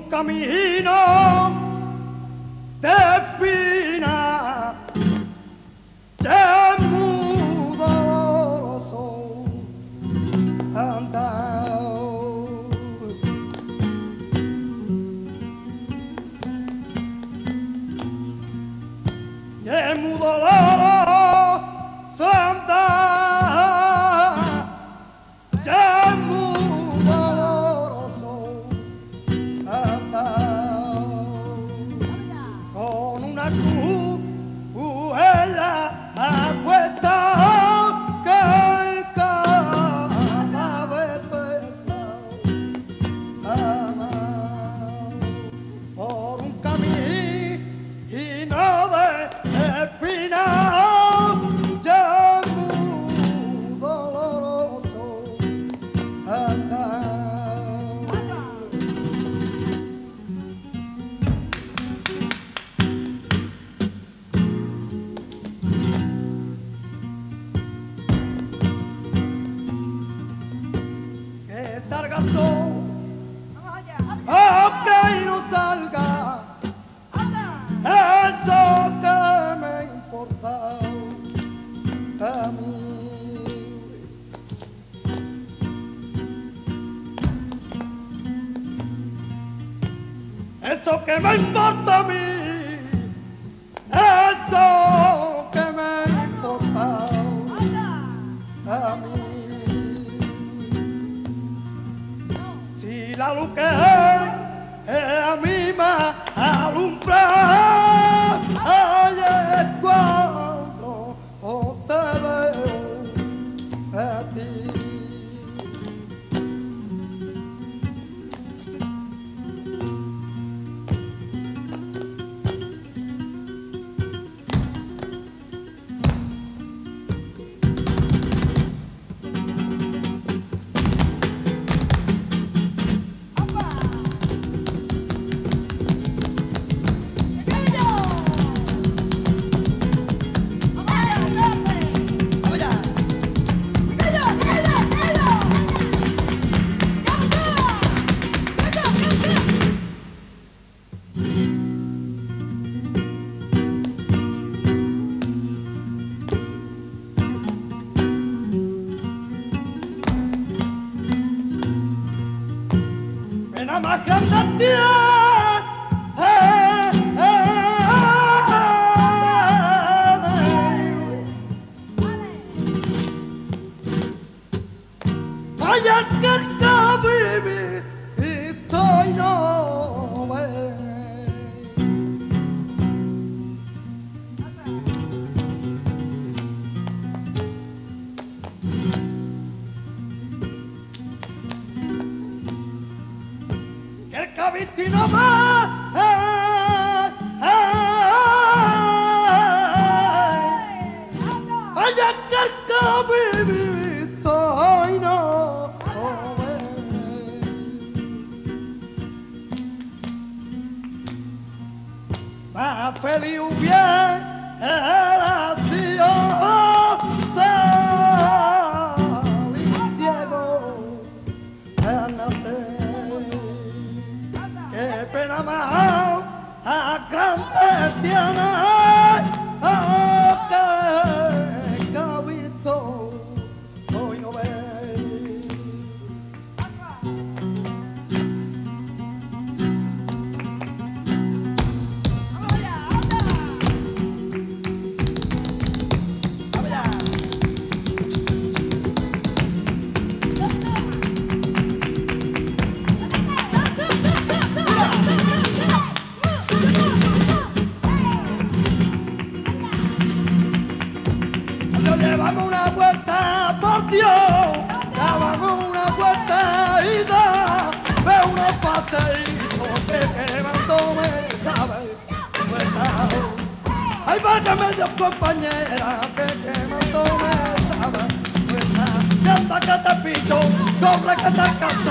camino de espina, ya muy doloroso andar. Ya muy doloroso andar, ya muy doloroso andar, con una cruz en la cuesta que cada vez pesa más, por un camino de espinas, ya muy doloroso andar. Que salga el sol, ok, no salga, eso que me importa a mí. Eso que me importa a mí, eso que me importa a mí. Si la luz que a mí me alumbra, ay, es cuando te veo a ti. Pena más grande tiene, ay, el que vive y estoy no ve. Que el cabistino va, ay, el que vive estoy no ve. Más feliz hubiera sido salir ciego al nacer. Qué pena más grande tiene, que cabito hoy no ve. Damos una vuelta, por Dios, damos una vuelta y da, ve unos paseitos que levantó me sabe vuelta. Ay, válgame Dios, compañera, que levantó me sabe vuelta. Ya está que te picho, corre que te alcanzo.